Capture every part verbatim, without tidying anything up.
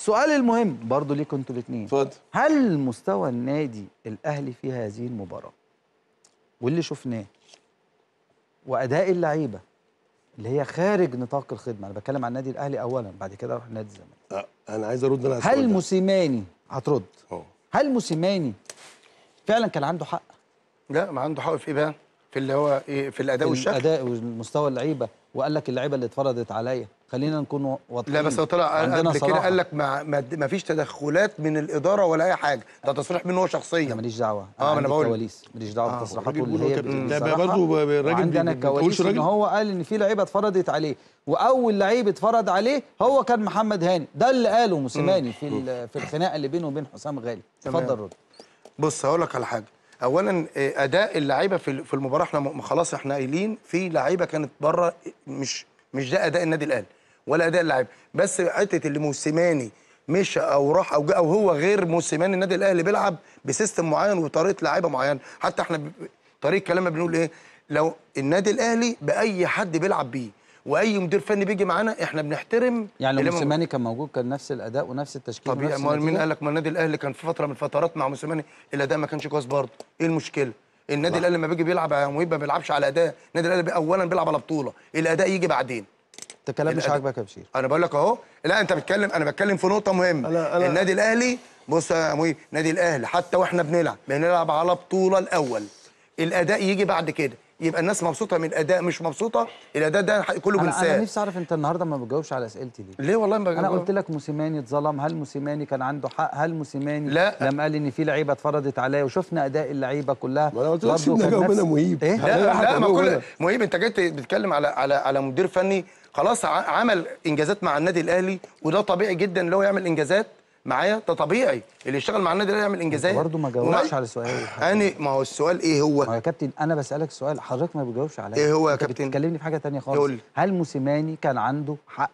السؤال المهم برضه ليكم انتوا الاثنين، اتفضل. هل مستوى النادي الاهلي في هذه المباراه واللي شفناه واداء اللعيبه اللي هي خارج نطاق الخدمه، انا بتكلم عن النادي الاهلي اولا بعد كده اروح نادي الزمالك. أه انا عايز ارد انا. هل موسيماني هترد؟ اه هل موسيماني فعلا كان عنده حق؟ لا، ما عنده حق في ايه بقى؟ في اللي هو ايه؟ في الاداء والشكل. الاداء ومستوى اللعيبه، وقال لك اللعيبه اللي اتفرضت عليا، خلينا نكون واضحين. لا بس هو طلع قبل كده قال لك ما, ما فيش تدخلات من الاداره ولا اي حاجه، ده تصريح منه هو شخصيا. انا ماليش دعوه. اه ما انا بقول الكواليس ماليش دعوه آه بتصريحاته اللي هي ده برضه الراجل عندي انا الكواليس ان هو قال ان في لعيبه اتفرضت عليه، واول لعيب اتفرض عليه هو كان محمد هاني، ده اللي قاله موسيماني في في الخناقه اللي بينه وبين حسام غالي. اتفضل رد. بص هقول لك على حاجه، اولا اداء اللعيبه في في المباراه احنا خلاص احنا قايلين في لعيبه كانت بره، مش مش ده اداء النادي الاهلي ولا اداء اللعيبه، بس حته اللي موسيماني مشى او راح او او هو غير موسيماني. النادي الاهلي بيلعب بسيستم معين وطريقه لعيبه معينه، حتى احنا طريقه كلامنا بنقول ايه؟ لو النادي الاهلي باي حد بيلعب بيه واي مدير فني بيجي معانا احنا بنحترم. يعني لو موسيماني كان موجود كان نفس الاداء ونفس التشكيل. طبيعي. مين قال لك؟ ما النادي الاهلي كان في فتره من الفترات مع موسيماني الاداء ما كانش كويس برضه. ايه المشكله؟ النادي الاهلي لما بيجي بيلعب يا مهيب ما بيلعبش على اداء، النادي الاهلي اولا بيلعب على بطوله، الاداء يجي بعدين. انت كلام مش عاجبك يا بشير؟ انا بقول لك اهو. لا انت بتتكلم، انا بتكلم في نقطه مهمه. أنا أنا النادي الاهلي بص يا مهيب، النادي الاهلي حتى واحنا بنلعب بنلعب على بطوله الاول، الاداء يجي بعد كده، يبقى الناس مبسوطه من الاداء، مش مبسوطه الاداء ده كله بنساه. انا نفسي اعرف انت النهارده ما بتجاوبش على اسئلتي ليه؟ ليه والله ما انا قلت لك موسيماني اتظلم، هل موسيماني كان عنده حق؟ هل موسيماني لا لما قال ان في لعيبه اتفرضت عليا وشفنا اداء اللعيبه كلها؟ ما انا قلت لك سيبنا جاوب انا مهيب. إيه؟ لا لا ما كل مهيب انت جيت بتتكلم على على على مدير فني خلاص عمل انجازات مع النادي الاهلي، وده طبيعي جدا اللي هو يعمل انجازات معايا، ده طبيعي اللي يشتغل مع النادي الاهلي يعمل انجازات. برضه ما جاوبتش على سؤالي. انا ما هو السؤال ايه هو؟ ما هو يا كابتن انا بسالك سؤال حضرتك ما بتجاوبش عليا. ايه هو يا انت كابتن؟ بتتكلمني في حاجه ثانيه خالص. يقول. هل موسيماني كان عنده حق؟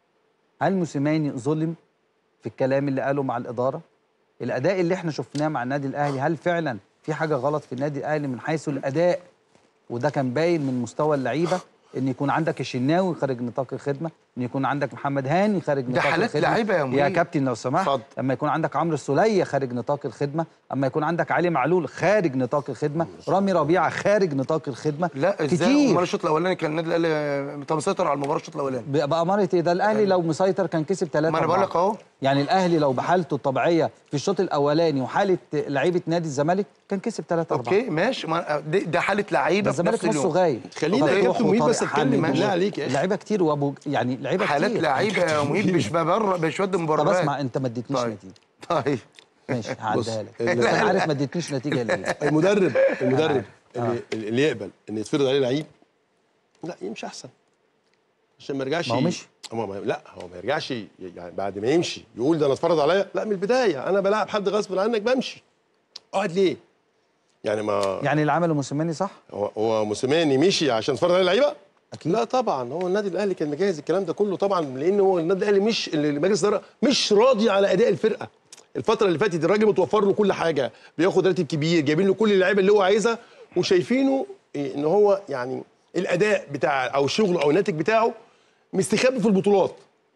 هل موسيماني ظلم في الكلام اللي قاله مع الاداره؟ الاداء اللي احنا شفناه مع النادي الاهلي هل فعلا في حاجه غلط في النادي الاهلي من حيث الاداء؟ وده كان باين من مستوى اللعيبه، ان يكون عندك الشناوي خارج نطاق الخدمه، ان يكون عندك محمد هاني خارج نطاق الخدمه. ده حالات لعيبه يا يا كابتن لو سمحت. اما يكون عندك عمرو السوليه خارج نطاق الخدمه، اما يكون عندك علي معلول خارج نطاق الخدمه، رامي ربيعه خارج نطاق الخدمه. لا ازاي؟ امال الشوط الاولاني كان النادي الاهلي طب مسيطر على المباراه الشوط الاولاني بأمارة ايه؟ ده الاهلي لو مسيطر كان كسب ثلاثة. ما انا بقول لك اهو، يعني الاهلي لو بحالته الطبيعيه في الشوط الاولاني وحاله لعيبه نادي الزمالك كان كسب ثلاثة أربعة. اوكي ماشي، ده حاله لعيبه في الزمالك نصه غايب. خلينا يا كابتن مهيب بس اتكلم بالله عليك يا اخي. لعيبه كتير وابو يعني لعيبه كتير حالات لعيبه يا مهيب مش ببر مش ود مباريات. طب اسمع انت ما اديتنيش طيب. نتيجه. طيب ماشي هعديها لك. بس انا عارف ما اديتنيش نتيجه ليه. المدرب المدرب اللي, اللي يقبل ان يتفرض عليه لعيب لا يمشي احسن عشان ما يرجعش. ما هو مشي. لا هو ما يرجعش يعني بعد ما يمشي يقول ده انا اتفرض عليا. لا من البدايه انا بلاعب حد غصب عنك بمشي. اقعد ليه؟ يعني ما يعني اللي عمله موسيماني صح؟ هو هو موسيماني مشي عشان اتفرض عليه لعيبه؟ اكيد لا طبعا. هو النادي الاهلي كان مجهز الكلام ده كله طبعا، لان هو النادي الاهلي مش مجلس الاداره مش راضي على اداء الفرقه. الفتره اللي فاتت الراجل متوفر له كل حاجه، بياخد راتب كبير، جايبين له كل اللعيبه اللي هو عايزها، وشايفينه ان هو يعني الاداء بتاع او شغله او الناتج بتاعه مستخبي في البطولات.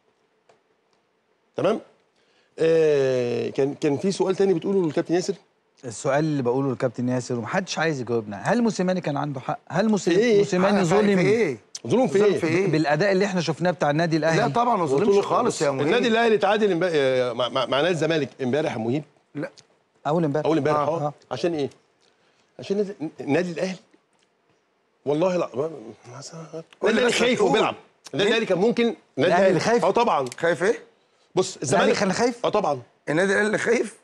تمام؟ آه كان كان في سؤال تاني بتقوله للكابتن ياسر؟ السؤال اللي بقوله للكابتن ياسر ومحدش عايز يجاوبنا، هل موسيماني كان عنده حق؟ هل موسيماني إيه؟ موسيماني ظلم؟ في ايه؟ ظلم في ايه؟ في ايه؟ بالاداء اللي احنا شفناه بتاع النادي الاهلي. لا طبعا ما ظلمش خالص يا مهيب. النادي الاهلي اتعادل مع, مع, مع نادي الزمالك امبارح يا مهيب. لا اول امبارح اول امبارح اه عشان ايه؟ عشان النادي الاهلي والله لا النادي الاهلي خايف وبيلعب. النادي الاهلي كان ممكن النادي الاهلي خايف. اه طبعا خايف ايه؟ بص الزمالك كان خايف؟ اه طبعا النادي الاهلي خايف.